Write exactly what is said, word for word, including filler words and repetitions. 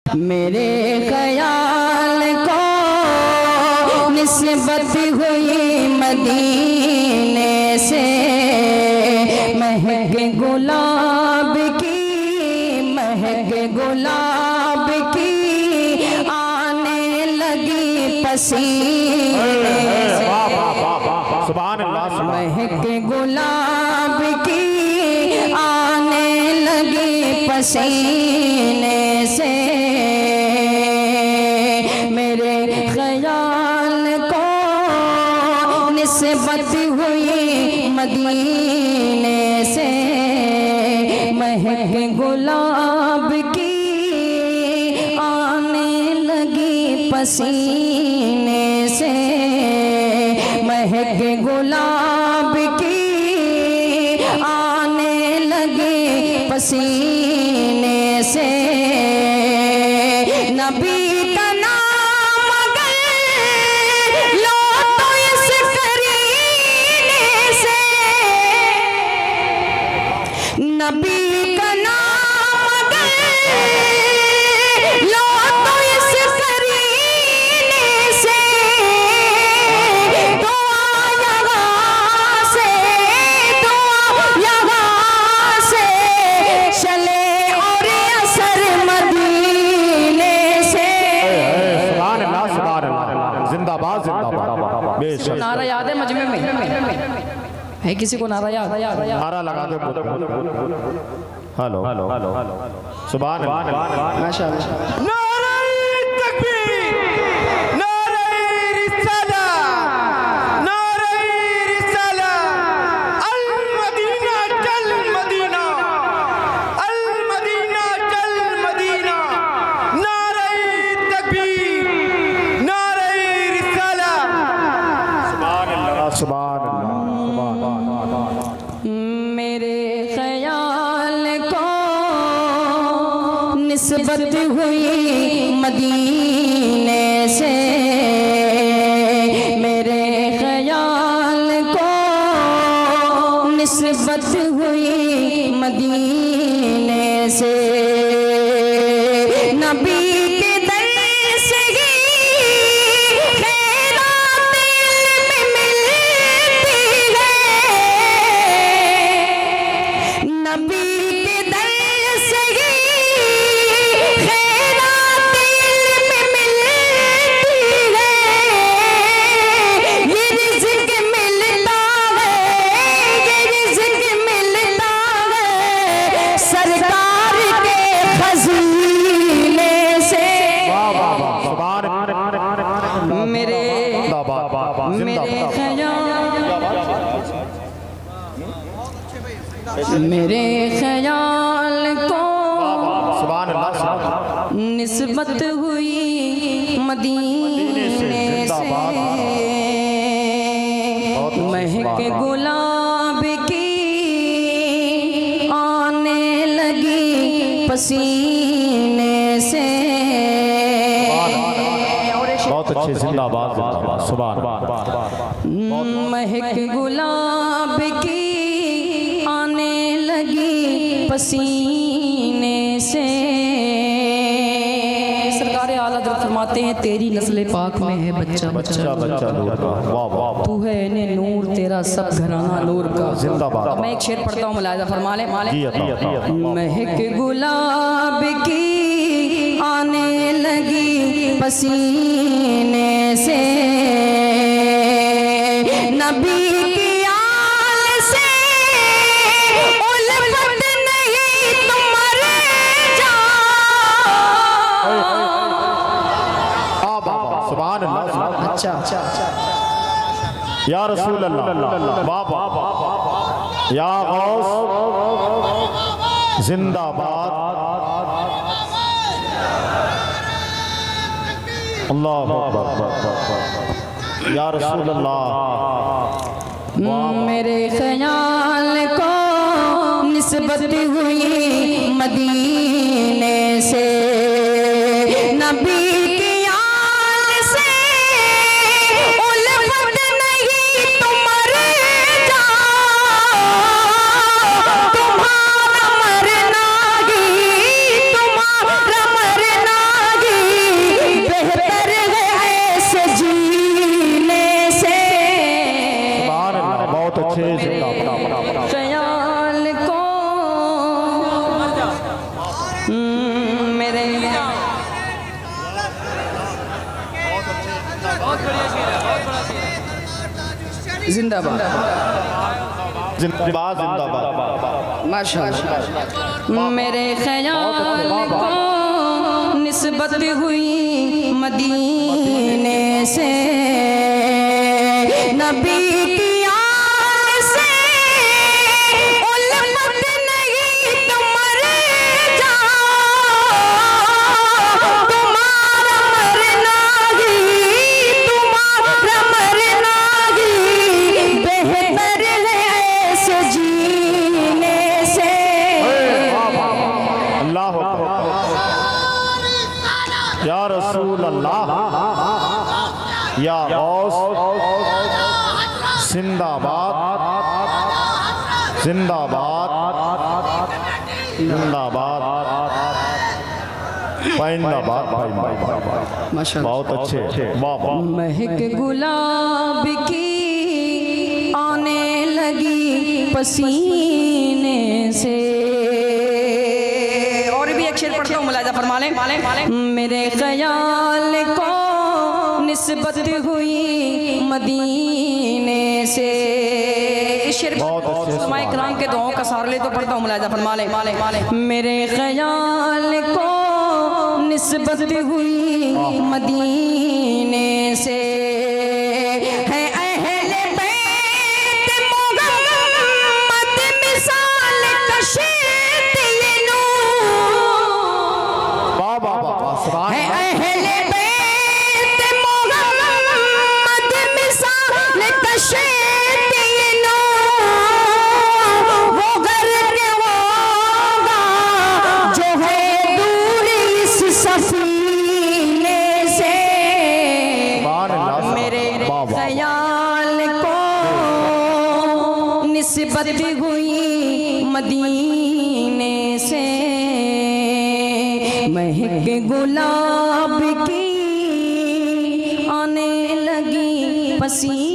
मेरे ख्याल को निस्बत हुई मदीने से, महक गुलाब की महक गुलाब की आने लगी पसीने से। सुभान अल्लाह। महक गुलाब की आने लगी पसीने से, मेरे ख्याल को निस्बत हुई मदीने से, महक गुलाब की आने लगी पसीने से, महक गुलाब की आने लगी पसीने से। नबी का नाम अगर लो तो इस करीने से, नबी का नाम अगर लो तो इस करीने से, दुआ यहाँ से दुआ यहाँ से चले और असर मदीने से। सुभान अल्लाह सुभान अल्लाह। जिंदाबाद जिंदाबाद। बेशक नारा याद है मजमे में है? किसी को नारा याद? नारा लगा दो। Hello hello hello. सुभान अल्लाह। माशाअल्लाह। सुभान अल्लाह। मेरे ख्याल को निस्बत हुई मदीने से, मेरे ख्याल को निस्बत हुई मदीने से, नबी के दर से ही खैरात इल्म मिलती है, नबी के दर से ही खैरात इल्म मिलती है, ये रिज़्क़ मिलता है ये रिज़्क़ मिलता है सरकार के खज़ीने से। मेरे मेरे ख्याल मेरे ख्याल को निस्बत हुई मदीने से, महक गुलाब की आने लगी पसीने से। बहुत अच्छे। जिंदाबाद जिंदाबाद। सुभान महक गुलाब की आने लगी पसीने से। सरकार आला हज़रत फरमाते हैं तेरी नस्ल पाक में है बच्चा बच्चा बच्चा नूर का। वाह वाह। तू है ने नूर तेरा सब घराना नूर का। जिंदाबाद। मैं एक शेर पढ़ता हूँ, मुलाहिज़ा फरमा ले। जी अता। महक गुलाब की आने लगी पसीने से, नबी की आल से उल्फत नहीं तुम मर जाओ। सुभान अल्लाह। अच्छा या रसूल अल्लाह। वाह वाह। या गौस जिंदाबाद। अल्लाह अकबर। या रसूल अल्लाह। मेरे ख्याल को निस्बत हुई मदीने से, नबी की आल से उल्फत नहीं तुम मर जाओ। तुम्हारा मरना ही तुम्हारा मरना जिंदाबाद जिंदाबाद जिंदाबाद माशाअल्लाह। मेरे ख्याल को निस्बत हुई मदीने से, नबी की आन से उल्मत नहीं तुम मर जाओ, तुम्हारा मरना ही तुम्हारा मरना ही बेहतर है ऐसे जीने से। अल्लाह या रसूल अल्लाह या गौस जिंदाबाद जिंदाबाद जिंदाबाद पाइंदाबाद माशाअल्लाह बहुत अच्छे वाह वाह। महक गुलाब की आने लगी पसीने से। और भी एक शेर पढ़ता हूँ, मुलाजा फरमा लें। मेरे ख्याल को निस्बत हुई मदीने से। इस शेर उलमाए किराम के दुआओं का सहारा ले तो पढ़ता हूँ, मुलाजा फरमा लें। मेरे ख्याल को निस्बत हुई मदीने से, है अहले बैत मोहम्मद मिसाल कशीद ये नूर, है अहले बैत मोहम्मद मिसाल कशीद ये नूर, वो घर के होगा जो है दूर इस सफीने से। मेरे ख्याल को निस्बत हुई मदीने से, महक गुलाब की आने लगी पसीने